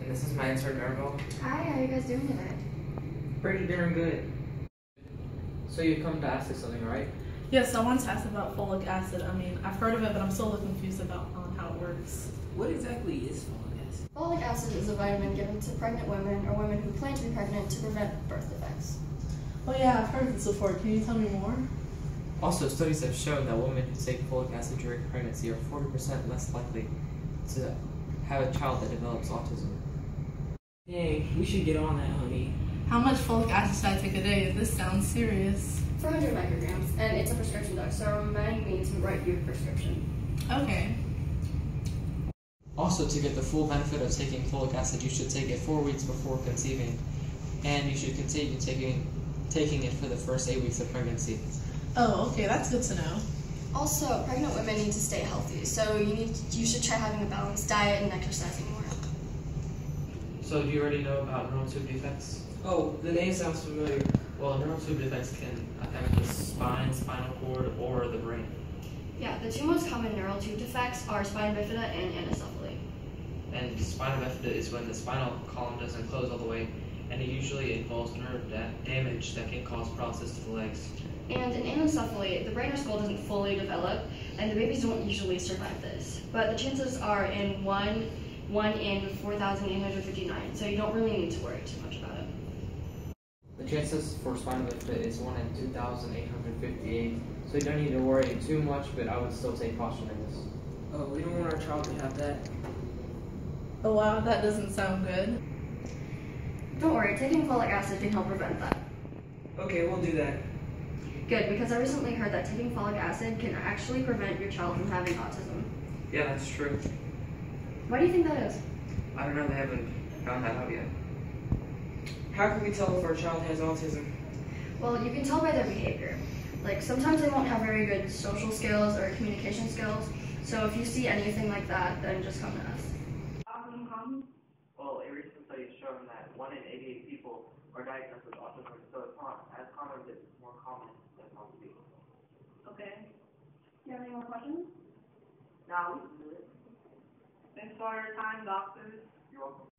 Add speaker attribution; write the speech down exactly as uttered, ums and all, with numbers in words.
Speaker 1: And this is my intern, Maribel.
Speaker 2: Hi, how are you guys doing today?
Speaker 1: Pretty darn good. So you come to ask us something, right?
Speaker 3: Yes, I wanted to ask about folic acid. I mean, I've heard of it, but I'm still a little confused about um, how it works.
Speaker 1: What exactly is folic acid?
Speaker 2: Folic acid is a vitamin given to pregnant women or women who plan to be pregnant to prevent birth defects.
Speaker 3: Oh yeah, I've heard of this before. Can you tell me more?
Speaker 1: Also, studies have shown that women who take folic acid during pregnancy are forty percent less likely to have a child that develops autism.
Speaker 4: Dang, we should get on that, honey.
Speaker 3: How much folic acid should I take a day? This sounds serious.
Speaker 2: four hundred micrograms, and it's a prescription drug, so remind me to write you a prescription.
Speaker 3: Okay.
Speaker 1: Also, to get the full benefit of taking folic acid, you should take it four weeks before conceiving, and you should continue taking taking it for the first eight weeks of pregnancy.
Speaker 3: Oh, okay, that's good to know.
Speaker 2: Also, pregnant women need to stay healthy, so you need you should try having a balanced diet and exercising more.
Speaker 1: So, do you already know about neural tube defects?
Speaker 4: Oh, the name sounds familiar.
Speaker 1: Well, neural tube defects can affect the spine, spinal cord, or the brain.
Speaker 2: Yeah, the two most common neural tube defects are spina bifida and anencephaly.
Speaker 1: And spina bifida is when the spinal column doesn't close all the way, and it usually involves nerve da damage that can cause paralysis to the legs.
Speaker 2: And in anencephaly, the brain or skull doesn't fully develop, and the babies don't usually survive this. But the chances are in one, one in four thousand eight hundred fifty-nine, so you don't really need to worry too much about it.
Speaker 1: The chances for spina bifida is one in two thousand eight hundred fifty-eight, so you don't need to worry too much, but I would still take caution in this.
Speaker 4: Oh, we don't want our child to have that.
Speaker 3: Oh wow, that doesn't sound good.
Speaker 2: Don't worry, taking folic acid can help prevent that.
Speaker 4: Okay, we'll do that.
Speaker 2: Good, because I recently heard that taking folic acid can actually prevent your child from having autism.
Speaker 1: Yeah, that's true.
Speaker 2: Why do you think that is?
Speaker 1: I don't know, they haven't found that out yet.
Speaker 4: How can we tell if our child has autism?
Speaker 2: Well, you can tell by their behavior. Like, sometimes they won't have very good social skills or communication skills, so if you see anything like that, then just come to us.
Speaker 1: Well, a recent study has shown that one in eighty-eight people are diagnosed with autism, so it's not as common, but it's more common than most people.
Speaker 2: Okay. You have any more questions?
Speaker 5: No, we can do it. Thanks for your time, doctors.
Speaker 1: You're welcome.